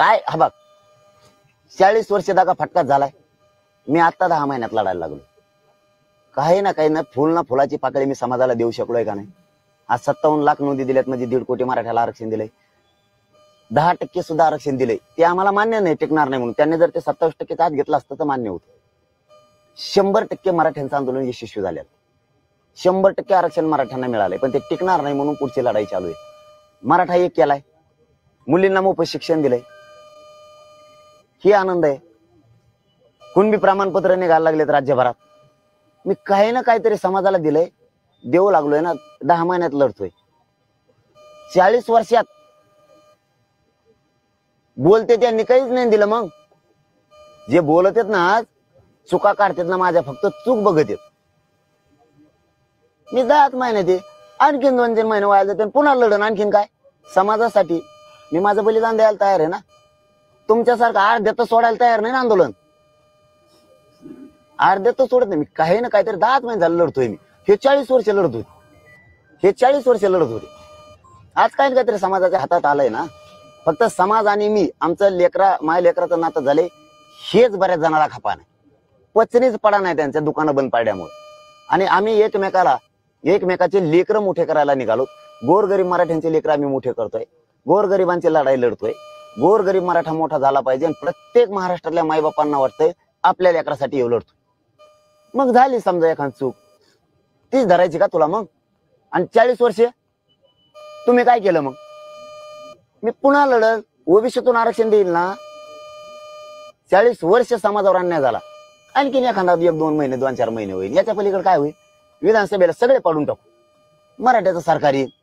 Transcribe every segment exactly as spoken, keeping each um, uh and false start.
काय हा बघ, चाळीस वर्ष दागा फटकाच झालाय. मी आता दहा महिन्यात लढायला लागलो. काही ना काही ना फुल ना फुलाची पाकळी मी समाजाला देऊ शकलोय का नाही. आज सत्तावन्न लाख नोंदी दिल्यात म्हणजे दीड कोटी मराठ्याला आरक्षण दिलंय. दहा टक्के सुद्धा आरक्षण दिलंय. ते आम्हाला मान्य नाही, टिकणार नाही म्हणून. त्यांनी जर ते सत्तावीस टक्के आत घेतलं असतं तर मान्य होतं. शंभर टक्के मराठ्यांचं आंदोलन यशस्वी झालं. शंभर टक्के आरक्षण मराठ्यांना मिळालंय, पण ते टिकणार नाही म्हणून पुढची लढाई चालू आहे. मराठा एक केलाय, मुलींना मोफत शिक्षण दिलंय, ही आनंद आहे. कुणबी प्रमाणपत्र निघायला लागलेत राज्यभरात. मी काही ना काहीतरी समाजाला दिलंय, देऊ लागलोय ना. दहा महिन्यात लढतोय. चाळीस वर्षात बोलते त्यांनी काहीच नाही दिलं. मग जे बोलत आहेत ना, आज चुका काढतात ना माझ्या, फक्त चूक बघत येत. मी दहाच महिन्यात आहे, आणखीन दोन तीन महिने व्हायला जाते, पुन्हा लढण. आणखीन काय समाजासाठी मी माझं बलिदान द्यायला तयार आहे ना. तुमच्यासारखं अर्ध्यात सोडायला तयार नाही ना आंदोलन. अर्ध्यात सोडत नाही मी. काही ना काहीतरी दहाच महिने झालं लढतोय मी. हे चाळीस वर्ष लढत होते. हे चाळीस वर्ष लढत होते. आज काही ना काहीतरी समाजाच्या हातात आलंय ना. फक्त समाज आणि मी, आमचं लेकरा माझ्या लेकराचं नातं झालंय, हेच बऱ्याच जणाला खपा नाही. पचनीच पडा नाही त्यांच्या दुकानं बंद पाडल्यामुळे. आणि आम्ही एकमेकाला एकमेकाचे लेकरं मोठे करायला निघालो. गोरगरीब मराठ्यांचे लेकरं आम्ही मोठे करतोय. गोरगरिबांची लढाई लढतोय. गोरगरीब मराठा मोठा झाला पाहिजे. आणि प्रत्येक महाराष्ट्रातल्या माईबापांना वाटतंय आपल्या लेकरासाठी येऊ लढतो. मग झाली समजा एखादी चूक, तीच धरायची का तुला मग? आणि चाळीस वर्ष तुम्ही काय केलं मग? मी पुन्हा लढल, ओबीसीतून आरक्षण देईल ना. चाळीस वर्ष समाजावर अन्याय झाला, आणखीन एखादा एक दोन महिने दोन चार महिने होईल. याच्या पलीकडे काय होईल? विधानसभेला सगळे पाडून टाकू. मराठ्याचं सरकार येईल,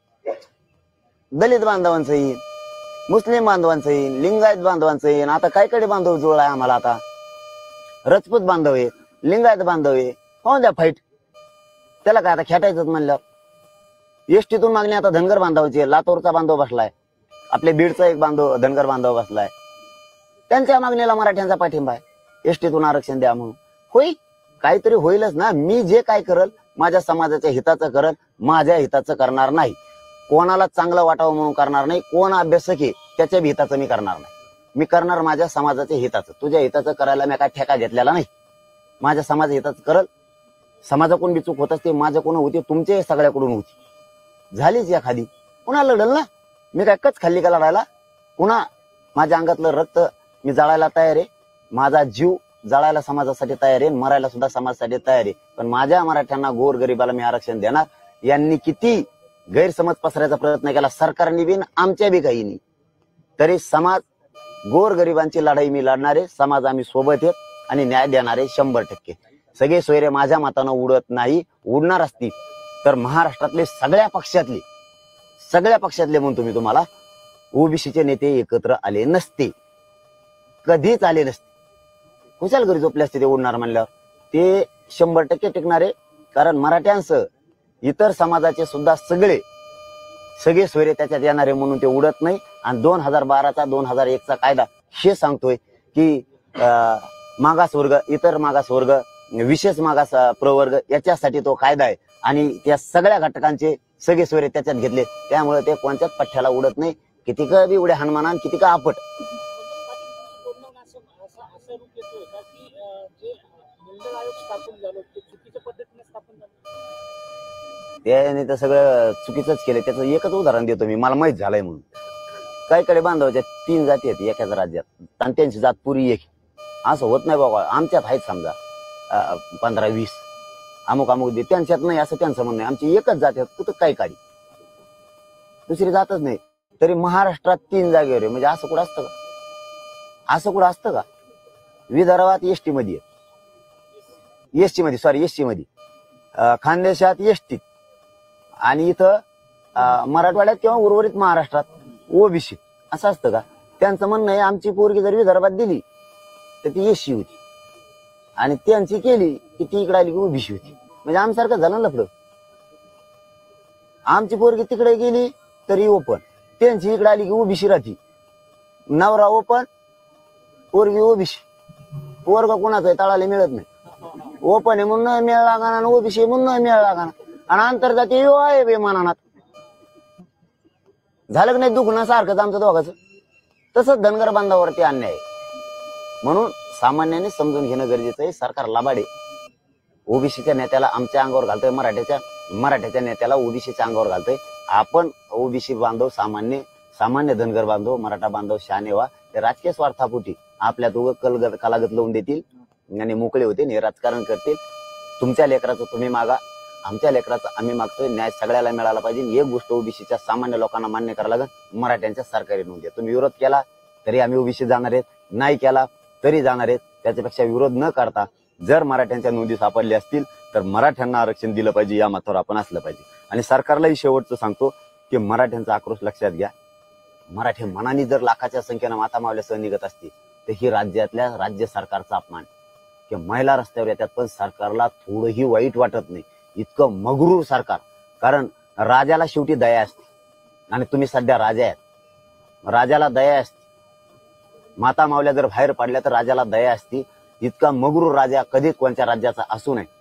दलित बांधवांचं येईल, मुस्लिम बांधवांचं येईल, लिंगायत बांधवांचं येईल. आता काय कडे बांधव जुळलाय आम्हाला. आता रजपूत बांधव आहे, लिंगायत बांधव आहे. हो द्या फाईट. त्याला काय आता खेटायचंच म्हणल्यावर. एसटीतून मागणी आता धनगर बांधवाची. लातूरचा बांधव बसलाय, आपल्या बीडचा एक बांधव धनगर बांधव बसलाय. त्यांच्या मागणीला मराठ्यांचा पाठिंबा आहे. एसटीतून आरक्षण द्या म्हणून. होईल, काहीतरी होईलच ना. मी जे काय करल माझ्या समाजाच्या हिताचं करल, माझ्या हिताचं करणार नाही. कोणाला चांगलं वाटावं म्हणून करणार नाही. कोण अभ्यासक आहे त्याच्या हिताचं मी करणार नाही. मी करणार माझ्या समाजाच्या हिताचं. तुझ्या हिताचं करायला मी काय ठेका घेतलेला नाही. माझ्या समाजा हिताचं करल. समाजाकडून बी चूक होत असते, माझ्याकडून होती, तुमच्या सगळ्याकडून होती. झालीच एखादी, पुन्हा लढल ना. मी काय कच खाल्ली का लढायला? पुन्हा माझ्या अंगातलं रक्त मी जाळायला तयार आहे. माझा जीव जाळायला समाजासाठी तयार आहे, मरायला सुद्धा समाजासाठी तयार आहे. पण माझ्या मराठ्यांना, गोर गरिबाला मी आरक्षण देणार. यांनी किती गैरसमज पसरायचा प्रयत्न केला सरकारने बी, आमच्या बी काही नाही, तरी समाज गोर गरिबांची लढाई मी लढणार आहे. समाज आम्ही सोबत आहेत आणि न्याय देणार आहे शंभर टक्के. सगळे सोयरे माझ्या मतानं उडत नाही. उडणार असतील तर महाराष्ट्रातले सगळ्या पक्षातले सगळ्या पक्षातले म्हणतो मी तुम्हाला, ओबीसीचे नेते एकत्र आले नसते, कधीच आले नसते. कुशाल घरी झोपले असते ते उडणार म्हणल्यावर. ते शंभर टक्के टिकणार आहे. कारण मराठ्यांसह इतर समाजाचे सुद्धा सगळे सगळे सोयरे त्याच्यात येणारे म्हणून ते उडत नाही. आणि दोन हजार बाराचा दोन हजार एकचा कायदा हे सांगतोय की मागासवर्ग, इतर मागासवर्ग, विशेष मागास प्रवर्ग याच्यासाठी तो कायदा आहे. आणि त्या सगळ्या घटकांचे सगळे सोयरे त्याच्यात घेतले. त्यामुळे ते कोणत्याच पठ्ठ्याला उडत नाही. किती का बी उड्या हनुमाना, किती का आपट. त्याने तर सगळं चुकीचंच केलं. त्याचं एकच उदाहरण देतो मी, मला माहित झालंय म्हणून. काही कडे बांधवाच्या तीन जाती आहेत एकाच राज्यात, आणि त्यांची जात पुरी एक. असं होत नाही बाबा. आमच्यात आहेत समजा पंधरा वीस अमुक अमुक दे, त्यांच्यात नाही असं त्यांचं म्हणणं आहे. आमची एकच जात आहे, कुठं काय काढी दुसरी जातच नाही. तरी महाराष्ट्रात तीन जागेवर आहे. म्हणजे असं कुठं असतं का? असं कुठं असतं का? विदर्भात एसटी मध्ये, एसटी मध्ये सॉरी एसटी मध्ये, खानदेशात एसटी, आणि इथं मराठवाड्यात किंवा उर्वरित महाराष्ट्रात ओबीसी. असं असतं का? त्यांचं म्हणणं आहे आमची पोरगी जर विदर्भात दिली तर ती एसटी होती, आणि त्यांची केली की ती इकडे आली की ओबीसी होती. म्हणजे आमसारखं झालं लफडं. आमची पोरगी तिकडे गेली तरी ओपन, त्यांची इकडे आली की ओबीसी राहती. नवरा ओपन, पोरगी ओबीसी. पोरगा कोणाचा आहे तळाला मिळत नाही. ओपन आहे म्हणून मिळ लागाना, आणि ओबीसी म्हणून मिळ लागाना, आणि आंतरजातीय आहे विमानात. झालं की नाही दुखणं सारखंच आमचं दोघांचं. तसंच धनगर बांधवावरती अन्याय आहे. म्हणून सामान्याने समजून घेणं गरजेचं आहे. सरकार लबाडे. ओबीसीच्या नेत्याला आमच्या अंगावर घालतोय, मराठ्याच्या मराठ्याच्या नेत्याला ओबीसीच्या अंगावर घालतोय. आपण ओबीसी बांधव, सामान्य सामान्य धनगर बांधव, मराठा बांधव शहाणे व्हा. ते राजकीय स्वार्थापोटी आपल्यात उगं कल कलागत लावून देतील आणि मोकळे होते, हे राजकारण करतील. तुमच्या लेकराचं तुम्ही मागा, आमच्या लेकराचं आम्ही मागतोय. न्याय सगळ्याला मिळाला पाहिजे. एक गोष्ट ओबीसीच्या सामान्य लोकांना मान्य करावं लागेल, मराठ्यांच्या सरकारी नोंदी. तुम्ही विरोध केला तरी आम्ही ओबीसी जाणार आहेत, नाही केला तरी जाणार आहेत. त्याच्यापेक्षा विरोध न करता जर मराठ्यांच्या नोंदी सापडल्या असतील तर मराठ्यांना आरक्षण दिलं पाहिजे, या मतावर आपण असलं पाहिजे. आणि सरकारलाही शेवटचं सांगतो की मराठ्यांचा आक्रोश लक्षात घ्या. मराठी मनाने जर लाखाच्या संख्येनं माता मावल्यासह निघत असतील तर ही राज्यातल्या राज्य सरकारचा अपमान की महिला रस्त्यावर येतात पण सरकारला थोडंही वाईट वाटत नाही. इतकं मगरूर सरकार. कारण राजाला शेवटी दया असते आणि तुम्ही सध्या राजा आहेत. राजाला दया असते. माता मावल्या जर बाहेर पडल्या तर राजाला दया असती. इतका मगरूर राजा कधी कोणत्या राज्याचा असू नये.